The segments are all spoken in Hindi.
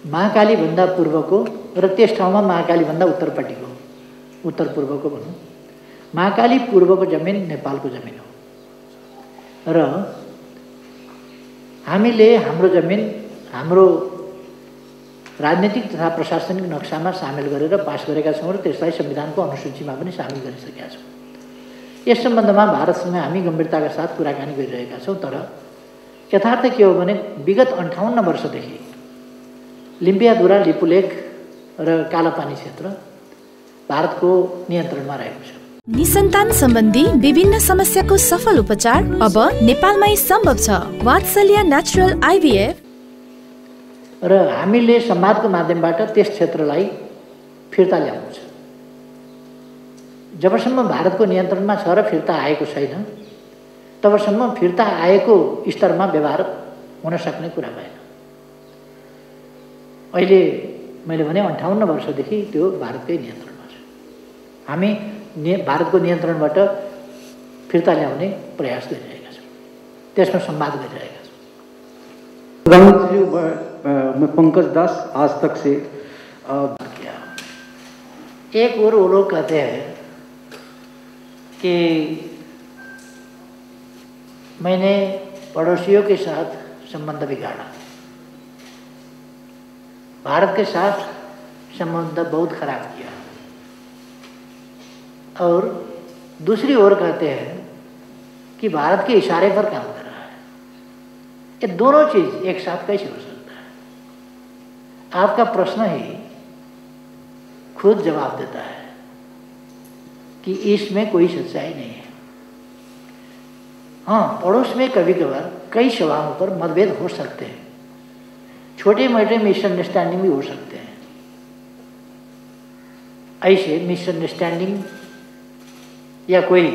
महाकाली भन्दा पूर्वको र त्यस ठाउँमा महाकाली भन्दा उत्तरपट्टिको उत्तर पूर्वको भनौँ महाकाली पूर्वको जमिन नेपालको जमिन हो र हामीले हाम्रो जमिन हाम्रो राजनीतिक तथा प्रशासनिक नक्सामा सामेल गरेर पास गरेका छौँ र त्यसलाई संविधानको अनुसूचीमा पनि सामेल गरिसकेका छौँ। यस सम्बन्धमा भारतसँग हामी गम्भीरताका साथ कुराकानी गरिरहेका छौँ। तर यथार्थ के हो भने विगत 58 वर्षदेखि लिम्पियाधुरा, लिपुलेख र कालापानी क्षेत्र भारतको नियन्त्रणमा रहेको छ। निसन्तान सम्बन्धी विभिन्न समस्याको सफल उपचार अब नेपालमै सम्भव छ। वात्सल्य नेचुरल आइभीएफ र हामीले संवादको माध्यमबाट त्यस क्षेत्रलाई फिर्ता ल्याउनु छ। जबसम्म भारतको नियन्त्रणमा छ र फिर्ता आएको छैन तबसम्म फिर्ता आएको स्तरमा व्यवहार हुन सक्ने कुरा भएन। अहिले मैले भने 58 वर्षदेखि त्यो भारतकै नियन्त्रणमा छ। हामी भारतको नियन्त्रणबाट फिर्ता ल्याउने प्रयास गरिरहेका छौँ, त्यसमा संवाद गरिरहेका छौँ। प्रधानमंत्री मैं पंकज दास, आज तक से एक और वो लोग कहते हैं कि मैंने पड़ोसियों के साथ संबंध बिगाड़ा, भारत के साथ संबंध बहुत खराब किया, और दूसरी ओर कहते हैं कि भारत के इशारे पर काम कर रहा है। ये दोनों चीज़ एक साथ कैसे हो सकता है? आपका प्रश्न ही खुद जवाब देता है कि इसमें कोई सच्चाई नहीं है। हाँ, पड़ोस में कभी कभार कई सवालों पर मतभेद हो सकते हैं, छोटे मोटे मिसअंडरस्टैंडिंग भी हो सकते हैं। ऐसे मिसअंडरस्टैंडिंग या कोई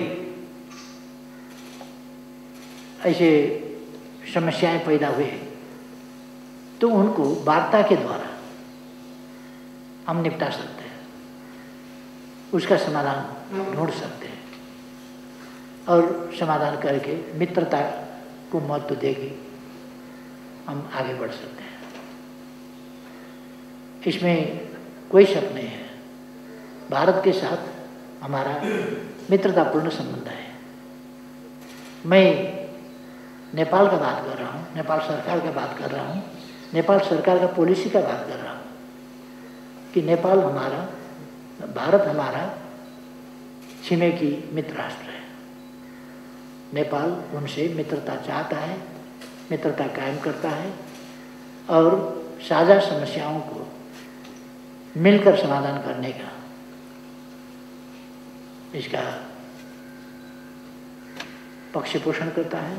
ऐसे समस्याएं पैदा हुए तो उनको वार्ता के द्वारा हम निपटा सकते हैं, उसका समाधान ढूंढ सकते हैं और समाधान करके मित्रता को महत्व देके हम आगे बढ़ सकते हैं। इसमें कोई शक नहीं है, भारत के साथ हमारा मित्रतापूर्ण संबंध है। मैं नेपाल का बात कर रहा हूँ, नेपाल सरकार का बात कर रहा हूँ, नेपाल सरकार का पॉलिसी का बात कर रहा हूँ कि नेपाल हमारा, भारत हमारा छिमेकी मित्र राष्ट्र है। नेपाल उनसे मित्रता चाहता है, मित्रता कायम करता है और साझा समस्याओं को मिलकर समाधान करने का इसका पक्ष पोषण करता है।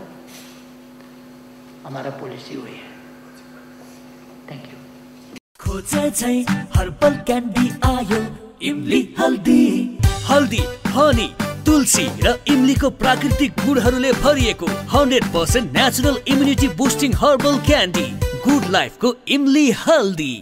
हमारा पॉलिसी वही है। Thank you. खोजे हर्बल क्यान्डी आयो इमली हल्दी, हल्दी, हनी, तुलसी र इमलीको प्राकृतिक गुणहरूले भरिएको 100% natural immunity boosting herbal candy, good लाइफको इमली हल्दी।